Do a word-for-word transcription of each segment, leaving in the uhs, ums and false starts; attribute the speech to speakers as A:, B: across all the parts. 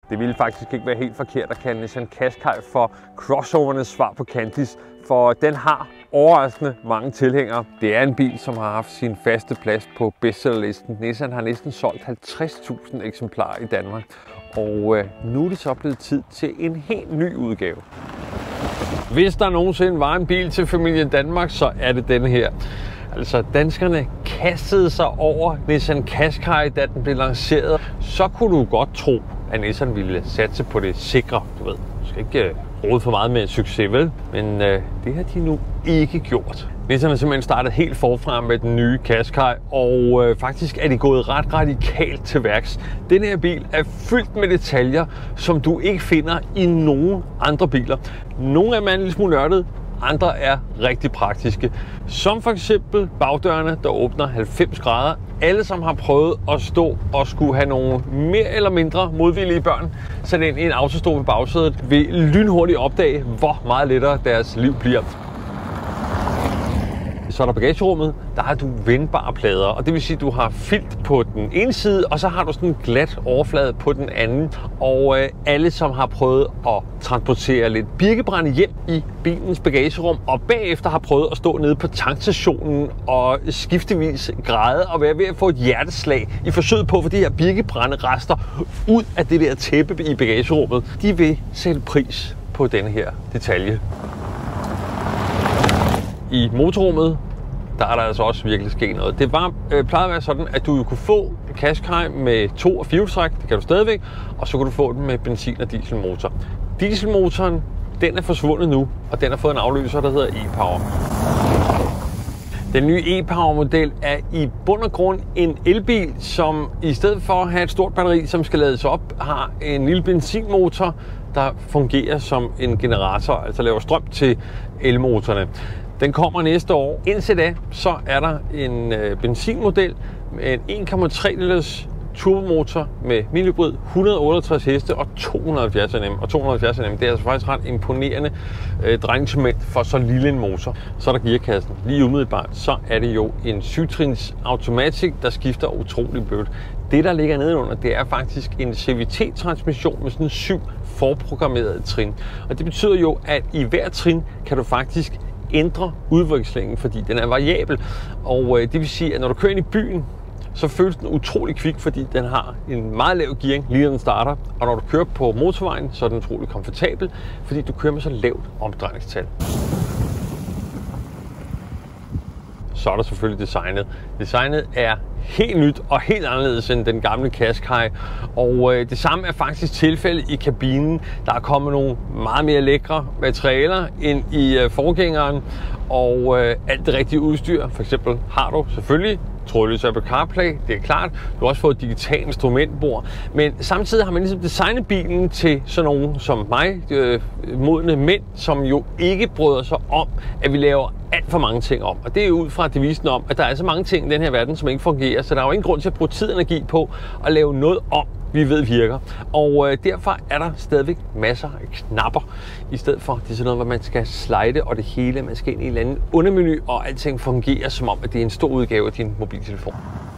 A: Det ville faktisk ikke være helt forkert at kalde Nissan Qashqai for crossovernes svar på Cantis, for den har overraskende mange tilhængere. Det er en bil, som har haft sin faste plads på bestsellerlisten. Nissan har næsten solgt halvtreds tusind eksemplarer i Danmark, og øh, nu er det så blevet tid til en helt ny udgave. Hvis der nogensinde var en bil til familien Danmark, så er det denne her. Altså, danskerne kastede sig over Nissan Qashqai, da den blev lanceret. Så kunne du godt tro, at Nissan ville satse på det sikre. Du ved, du skal ikke uh, rode for meget med succes, vel? Men uh, det har de nu ikke gjort. Nissan har simpelthen startet helt forfra med den nye Qashqai, og uh, faktisk er de gået ret radikalt til værks. Den her bil er fyldt med detaljer, som du ikke finder i nogen andre biler. Nogle af dem er en lille smule nørdede, andre er rigtig praktiske. Som for eksempel bagdørene, der åbner halvfems grader. Alle, som har prøvet at stå og skulle have nogle mere eller mindre modvillige børn sat ind i en autostol ved bagsædet, vil lynhurtigt opdage, hvor meget lettere deres liv bliver. Så er der bagagerummet, der har du vendbare plader, og det vil sige, at du har filt på den ene side, og så har du sådan en glat overflade på den anden. Og øh, alle, som har prøvet at transportere lidt birkebrænde hjem i bilens bagagerum, og bagefter har prøvet at stå nede på tankstationen og skiftevis græde og være ved at få et hjerteslag i forsøget på at få de her birkebrænderester ud af det der tæppe i bagagerummet, de vil sætte pris på denne her detalje. I motorrummet, der er der altså også virkelig sket noget. Det var øh, plejede at være sådan, at du kunne få Qashqai med to- og firehjulstræk, det kan du stadigvæk, og så kunne du få den med benzin- og dieselmotor. Dieselmotoren, den er forsvundet nu, og den har fået en afløser, der hedder e-Power. Den nye e-Power-model er i bund og grund en elbil, som i stedet for at have et stort batteri, som skal lades op, har en lille benzinmotor, der fungerer som en generator, altså laver strøm til elmotorerne. Den kommer næste år. Indtil da, så er der en øh, benzinmodel med en en komma tre liters turbomotor med minihybrid, et hundrede og otteogtres heste og to hundrede og halvfjerds newton. Og to hundrede og halvfjerds newton, det er altså faktisk ret imponerende øh, drejningsmoment for så lille en motor. Så er der gearkassen. Lige umiddelbart, så er det jo en syv-trins automatic, der skifter utrolig blødt. Det, der ligger nedenunder, det er faktisk en C V T-transmission med sådan syv forprogrammerede trin. Og det betyder jo, at i hver trin kan du faktisk ændre udvekslingen, fordi den er variabel. Og øh, det vil sige, at når du kører ind i byen, så føles den utrolig kvik, fordi den har en meget lav gearing, lige når den starter. Og når du kører på motorvejen, så er den utrolig komfortabel, fordi du kører med så lavt omdrejningstal. Så er der selvfølgelig designet. Designet er helt nyt og helt anderledes end den gamle Qashqai. Og øh, det samme er faktisk tilfældet i kabinen. Der er kommet nogle meget mere lækre materialer ind i øh, forgængeren. Og øh, alt det rigtige udstyr. For eksempel har du selvfølgelig trådløs Apple CarPlay, det er klart. Du har også fået et digitalt instrumentbord. Men samtidig har man ligesom designet bilen til sådan nogen som mig, øh, modne mænd, som jo ikke bryder sig om, at vi laver alt for mange ting om. Og det er jo ud fra devisen om, at der er så mange ting i den her verden, som ikke fungerer. Så der er jo ingen grund til at bruge tid og energi på at lave noget om, vi ved virker. Og øh, derfor er der stadigvæk masser af knapper, i stedet for det er sådan noget, hvor man skal slide og det hele, man skal ind i en eller anden undermenu, og alting fungerer som om, at det er en stor udgave af din mobiltelefon.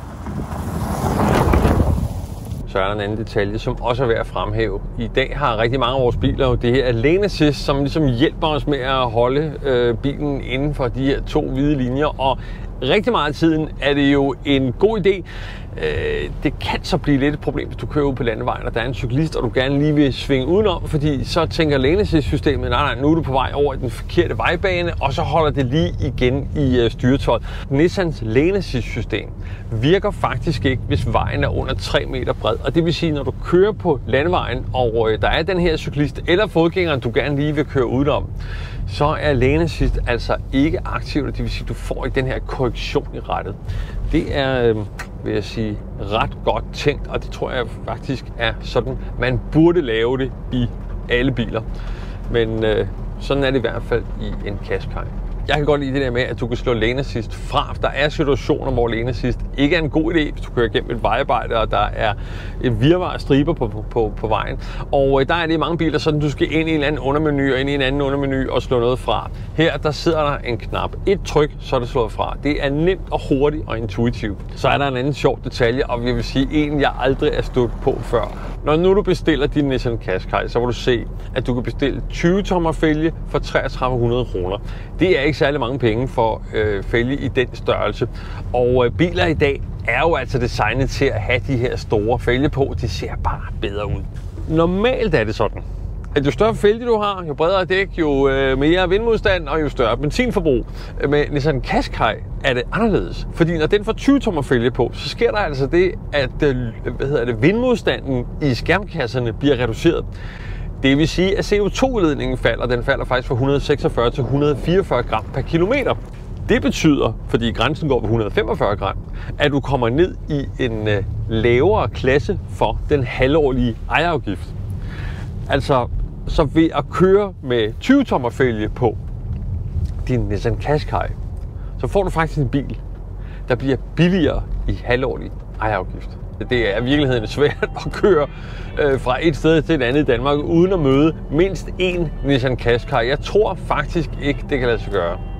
A: Så er der en anden detalje, som også er værd at fremhæve. I dag har rigtig mange af vores biler jo det her lane assist, som ligesom hjælper os med at holde øh, bilen inden for de her to hvide linjer. Og rigtig meget af tiden er det jo en god idé. Øh, det kan så blive lidt et problem, hvis du kører ud på landevejen, og der er en cyklist, og du gerne lige vil svinge udenom, fordi så tænker lane assist-systemet, nej, nej, nu er du på vej over i den forkerte vejbane, og så holder det lige igen i øh, styretøjet. Nissans lane assist-system virker faktisk ikke, hvis vejen er under tre meter bred, og det vil sige, når du kører på landevejen, og øh, der er den her cyklist eller fodgængeren, du gerne lige vil køre udenom, så er lane assist altså ikke aktivt, og det vil sige, at du får ikke den her korrektion i rettet. Det er, øh, vil jeg sige, ret godt tænkt, og det tror jeg faktisk er sådan, man burde lave det i alle biler. Men øh, sådan er det i hvert fald i en Qashqai. Jeg kan godt lide det der med, at du kan slå lane assist fra. Der er situationer, hvor lane assist ikke er en god idé, hvis du kører igennem et vejarbejde, og der er et virvar af striber på, på, på, på vejen. Og øh, der er det i mange biler, sådan du skal ind i en eller anden undermenu, og ind i en anden undermenu og slå noget fra. Her, der sidder der en knap. Et tryk, så er det slået fra. Det er nemt og hurtigt og intuitivt. Så er der en anden sjov detalje, og jeg vil sige, en jeg aldrig er stødt på før. Når nu du bestiller din Nissan Qashqai, så vil du se, at du kan bestille tyve tommer fælge for treogtredive hundrede kroner. Det er ikke særlig mange penge for øh, fælge i den størrelse. Og øh, biler i dag er jo altså designet til at have de her store fælge på. De ser bare bedre ud. Normalt er det sådan, at jo større fælge du har, jo bredere dæk, jo øh, mere vindmodstand og jo større benzinforbrug. Med Nissan Qashqai er det anderledes. Fordi når den får tyve tommer fælge på, så sker der altså det, at øh, hvad hedder det, vindmodstanden i skærmkasserne bliver reduceret. Det vil sige, at C O to udledningen falder. Den falder faktisk fra et hundrede og seksogfyrre til et hundrede og fireogfyrre gram per kilometer. Det betyder, fordi grænsen går på et hundrede og femogfyrre gram, at du kommer ned i en øh, lavere klasse for den halvårlige ejerafgift. Altså, så ved at køre med tyve tommer fælge på din Nissan Qashqai, så får du faktisk en bil, der bliver billigere i halvårlig ejerafgift. Det er i virkeligheden svært at køre øh, fra et sted til et andet i Danmark, uden at møde mindst én Nissan Qashqai. Jeg tror faktisk ikke, det kan lade sig gøre.